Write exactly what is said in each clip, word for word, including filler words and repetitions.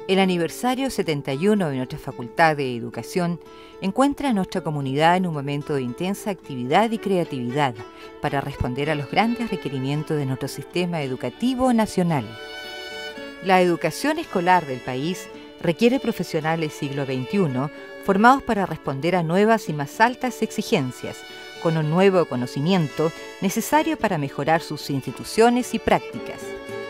El aniversario setenta y uno de nuestra Facultad de Educación encuentra a nuestra comunidad en un momento de intensa actividad y creatividad para responder a los grandes requerimientos de nuestro sistema educativo nacional. La educación escolar del país requiere profesionales siglo veintiuno formados para responder a nuevas y más altas exigencias, con un nuevo conocimiento necesario para mejorar sus instituciones y prácticas.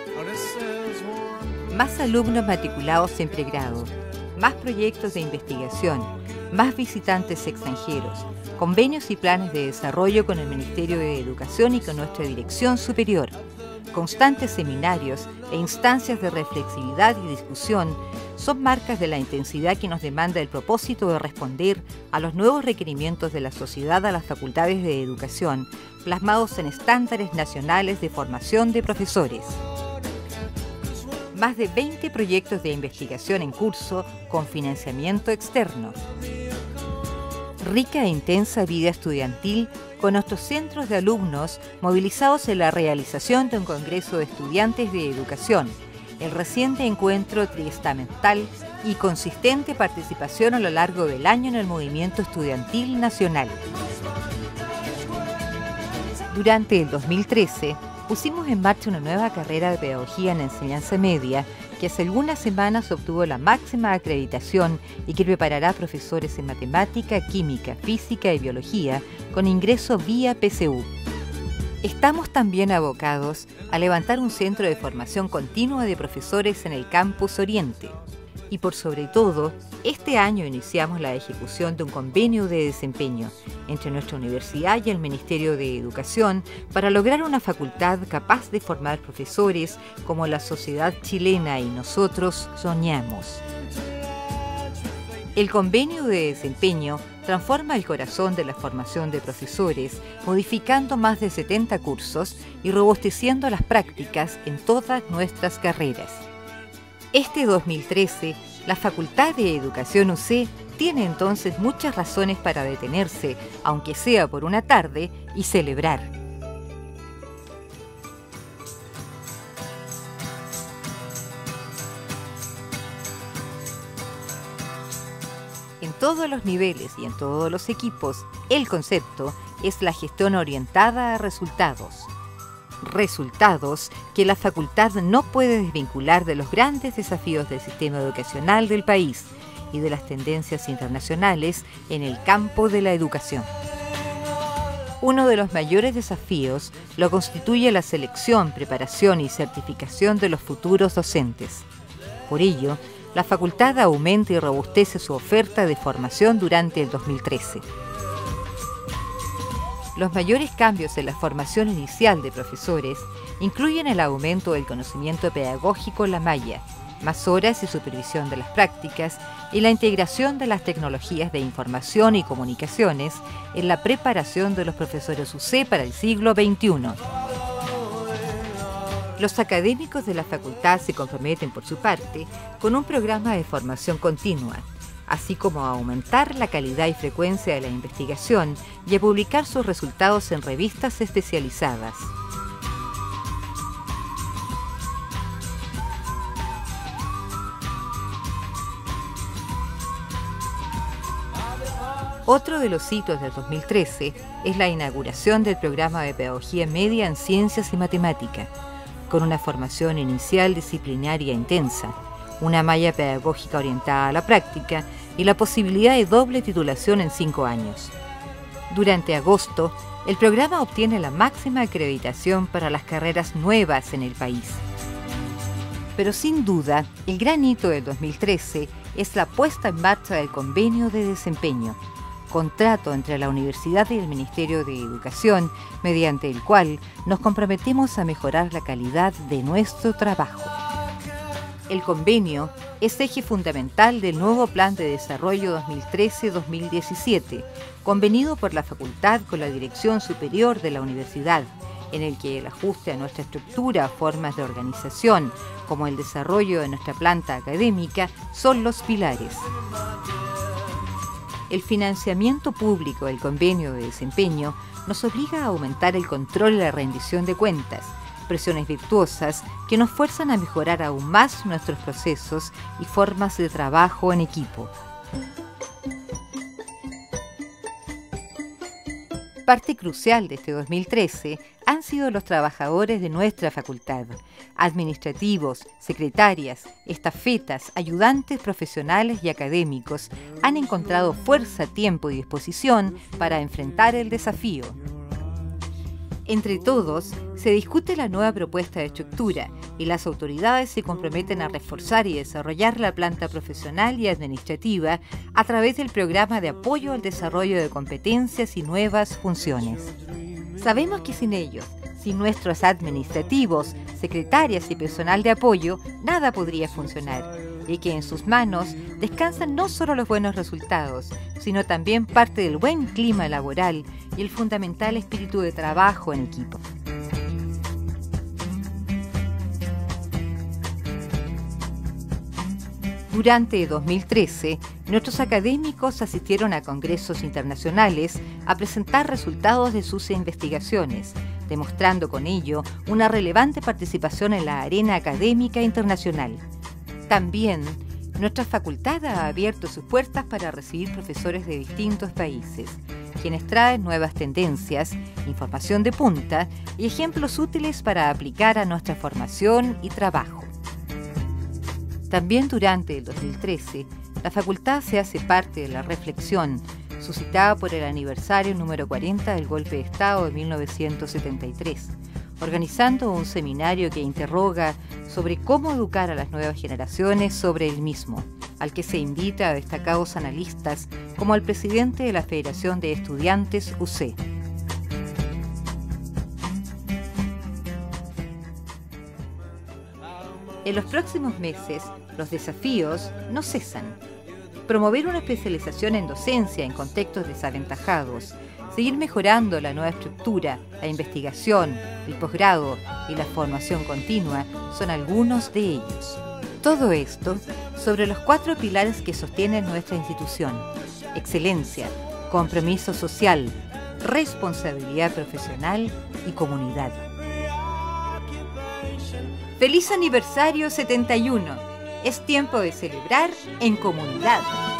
Más alumnos matriculados en pregrado, más proyectos de investigación, más visitantes extranjeros, convenios y planes de desarrollo con el Ministerio de Educación y con nuestra dirección superior, constantes seminarios e instancias de reflexividad y discusión son marcas de la intensidad que nos demanda el propósito de responder a los nuevos requerimientos de la sociedad a las facultades de educación, plasmados en estándares nacionales de formación de profesores. Más de veinte proyectos de investigación en curso con financiamiento externo. Rica e intensa vida estudiantil con nuestros centros de alumnos movilizados en la realización de un congreso de estudiantes de educación, el reciente encuentro triestamental y consistente participación a lo largo del año en el movimiento estudiantil nacional. Durante el dos mil trece, pusimos en marcha una nueva carrera de Pedagogía en Enseñanza Media que hace algunas semanas obtuvo la máxima acreditación y que preparará a profesores en matemática, química, física y biología con ingreso vía P S U. Estamos también abocados a levantar un centro de formación continua de profesores en el Campus Oriente. Y por sobre todo, este año iniciamos la ejecución de un convenio de desempeño entre nuestra universidad y el Ministerio de Educación para lograr una facultad capaz de formar profesores como la sociedad chilena y nosotros soñamos. El convenio de desempeño transforma el corazón de la formación de profesores, modificando más de setenta cursos y robusteciendo las prácticas en todas nuestras carreras. Este dos mil trece, la Facultad de Educación U C tiene entonces muchas razones para detenerse, aunque sea por una tarde, y celebrar. En todos los niveles y en todos los equipos, el concepto es la gestión orientada a resultados. Resultados que la facultad no puede desvincular de los grandes desafíos del sistema educacional del país y de las tendencias internacionales en el campo de la educación. Uno de los mayores desafíos lo constituye la selección, preparación y certificación de los futuros docentes. Por ello, la facultad aumenta y robustece su oferta de formación durante el dos mil trece. Los mayores cambios en la formación inicial de profesores incluyen el aumento del conocimiento pedagógico en la malla, más horas y supervisión de las prácticas y la integración de las tecnologías de información y comunicaciones en la preparación de los profesores U C para el siglo veintiuno. Los académicos de la facultad se comprometen, por su parte, con un programa de formación continua, así como a aumentar la calidad y frecuencia de la investigación y a publicar sus resultados en revistas especializadas. Otro de los hitos del dos mil trece es la inauguración del programa de Pedagogía Media en Ciencias y Matemática, con una formación inicial disciplinaria intensa, una malla pedagógica orientada a la práctica y la posibilidad de doble titulación en cinco años. Durante agosto, el programa obtiene la máxima acreditación para las carreras nuevas en el país. Pero sin duda, el gran hito del dos mil trece es la puesta en marcha del convenio de desempeño, contrato entre la Universidad y el Ministerio de Educación, mediante el cual nos comprometemos a mejorar la calidad de nuestro trabajo. El convenio es eje fundamental del nuevo Plan de Desarrollo dos mil trece a dos mil diecisiete, convenido por la Facultad con la Dirección Superior de la Universidad, en el que el ajuste a nuestra estructura, formas de organización, como el desarrollo de nuestra planta académica, son los pilares. El financiamiento público del convenio de desempeño nos obliga a aumentar el control y la rendición de cuentas, expresiones virtuosas que nos fuerzan a mejorar aún más nuestros procesos y formas de trabajo en equipo. Parte crucial de este dos mil trece han sido los trabajadores de nuestra facultad, administrativos, secretarias, estafetas, ayudantes profesionales y académicos han encontrado fuerza, tiempo y disposición para enfrentar el desafío. Entre todos, se discute la nueva propuesta de estructura y las autoridades se comprometen a reforzar y desarrollar la planta profesional y administrativa a través del programa de apoyo al desarrollo de competencias y nuevas funciones. Sabemos que sin ellos, sin nuestros administrativos, secretarias y personal de apoyo, nada podría funcionar, y que en sus manos descansan no solo los buenos resultados, sino también parte del buen clima laboral y el fundamental espíritu de trabajo en equipo. Durante dos mil trece, nuestros académicos asistieron a congresos internacionales a presentar resultados de sus investigaciones, demostrando con ello una relevante participación en la arena académica internacional. También, nuestra facultad ha abierto sus puertas para recibir profesores de distintos países, quienes traen nuevas tendencias, información de punta y ejemplos útiles para aplicar a nuestra formación y trabajo. También durante el dos mil trece, la facultad se hace parte de la reflexión suscitada por el aniversario número cuarenta del Golpe de Estado de mil novecientos setenta y tres, organizando un seminario que interroga sobre cómo educar a las nuevas generaciones sobre el mismo, al que se invita a destacados analistas como al presidente de la Federación de Estudiantes U C. En los próximos meses, los desafíos no cesan. Promover una especialización en docencia en contextos desaventajados, seguir mejorando la nueva estructura, la investigación, el posgrado y la formación continua son algunos de ellos. Todo esto sobre los cuatro pilares que sostienen nuestra institución: excelencia, compromiso social, responsabilidad profesional y comunidad. ¡Feliz aniversario setenta y uno! Es tiempo de celebrar en comunidad.